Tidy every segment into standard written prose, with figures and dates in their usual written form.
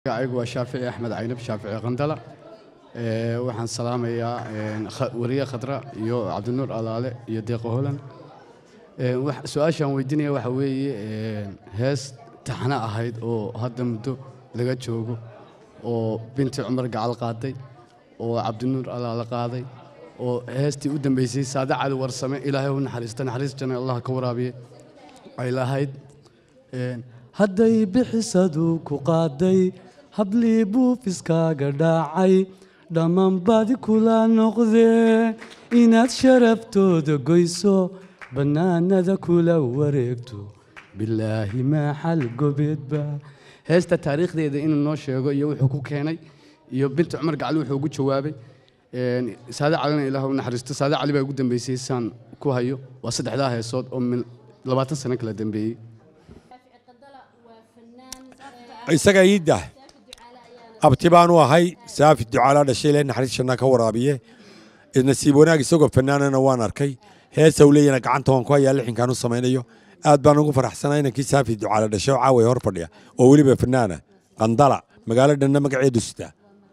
أيوة شافعي أحمد عينب شافعي غندلة waxaan salaamayaa wariye khadra iyo cabdinuur alaale iyo deeqo holan su'aashan weydiinaya waxa weeye hees taxana ahayd oo hadda muddo laga joogo oo binti cumar gacal qaaday oo cabdinuur alaale qaaday oo heestii u dambeysay saada cali warsame ilaahay u naxariistana allah ka waraabiye ay lahayd hadday bixisadu ku qaaday hablii buufiskaaga dhaacay dhammaan baadi kula noqdee inaad sharaftooda goyso bannaanada kula wareegto bilaahi maa xal gobeedba heesta taariikhdeeda inuu noo sheego iyo wuxuu ku keenay iyo binti cumar gacal wuxuu ugu jawaabay saada calina ilaahu naxariisto saada cali baa ugu dambeysay saan ku hayo waa saddexdaa heesood oo 20 sano kala dambeeyey isaga iida abtibaan u ahay saafi ducaala dhashay ilaahay naxariisna ka waraabiye nasiib wanaag isagoo fanaanana waan arkay heesa uu leeyana gacanta waan ku hayaa lixinkaan u sameeyo aad baan ugu faraxsanahay inankii saafi ducaala dhashay oo caaway hor fadhiya oo weliba fanaana qandala magaalada magaceedu sita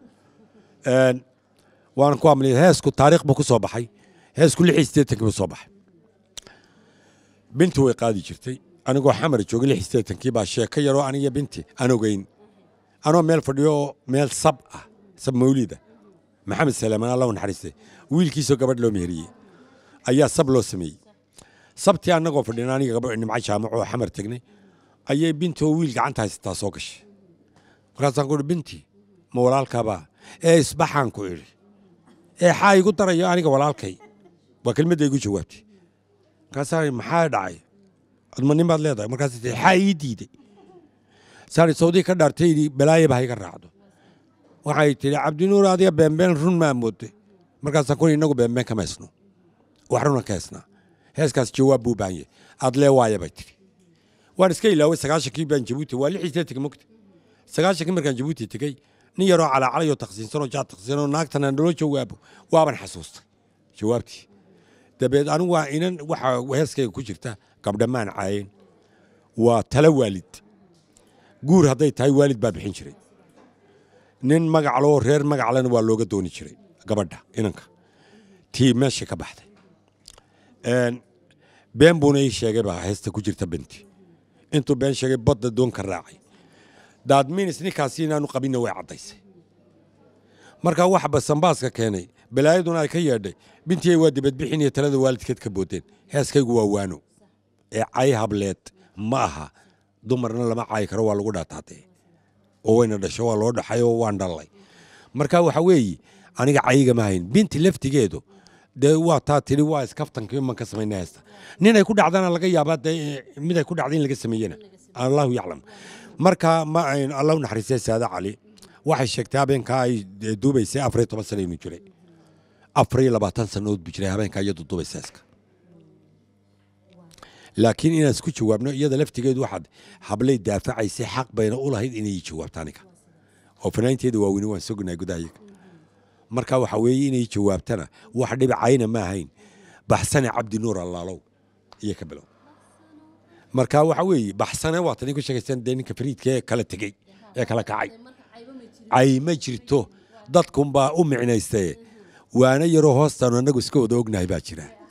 waan ku amliyay heesku taariikh buu ku soo baxay heesku 68 buu soo baxay bintu way qaadi jirtay anigoo xamar joogay 68 baa sheeko yar oo aniga binti aan ogeyn anoo meel fadhiyo meel sab mawlida maxamed salaaman allah u naxariistay wiilkiisoo gabadh loo meheriyey ayaa sab loo sameeyey sabtii annagoo fadhina aniga gabadh nimca jaamac oo xamar tagnay ayay binti oo wiil gacanta haysataa soo gashay markaasaan ku binti ma walaalkaaba isbaxaan ku iri xaa igu darayo aniga walaalkay waa kelmadda igu jawaabtay markaasaan maxaa dhacay adma nin baad leedahay markaas xaa ii diiday saari Saudi ka dhaartay balaaye baa iga raacdo waxay tiri cabdinuur adiga beenbeen run ma mooday markaas aan ku inagu beenbeen ka meesno wax run ka heesna heeskaas jawaab buu baanyay aad leewaaya bay tiri waan iska ilaaway 9 baan Djibouti waa 6 mugti 9 markaan Djibouti tagay nin yaro cala calayo taqsiinsanoo jaad taqsiinoo naagtana loo jawaabo waaban xasuustay jawaabtii dabeed anigu waa inan waxa heeskayga ku jirta gabdhamaan caayeen waa tala waalid guur hadday tahay waalid baa bixin jiray nin magac loo reer magac lana waa looga dooni jiray gabadha inanka tii meesha ka baxday been buuna ii sheegay baa heesta ku jirta binti intuu been sheegay badda doon ka raacay daadmiinis ninkaasi inaanu qabinna way caddaysay markaa wax basanbaaska keenay balaayaduna ay ka yeedhay bintii waa dibadbixin iyo talada waalidkeed ka boodeen heeskaygu waa waano cay hableed ma aha dumarna lama caay karo waa lagu dhaataatay oo wayna dhasho waa loo dhaxay oo waan dhalay marka waxa weeye aniga cayiga ma hayn binti laftigeedu de waa taa tiri waa iskaftankii man ka sameynaa heesta nin ay ku dhacdana laga yaabaa mid ay ku dhacdeen laga sameeyana allahu yaclam marka ma ayn allah naxariisay saada cali waxay sheegtay habeenka ay duubaysay 14 sano inuu jiray 24 sanood buu jiray habeenka iyadu duubaysay heeska laakiin inaan isku jawaabno iyada laftigeedu waxaad hablay daafacaysay xaq bayna u lahayd inay jawaabtaan aniga oo fanaanteedu waa weyn waan sugnaa gudahayaga marka waxa weeye inay jawaabtana wax dhibacayna ma ahayn baxsane cabdinuur allaalow iyo ka bilow marka waxa weeye baxsane waa tan ku sheegaysan ninka fariidka kala tagay ee kala kacay ay ma jirto dadkunbaa u micnaystay waana yaro hoostaan anagu iska wada ognahay baa jira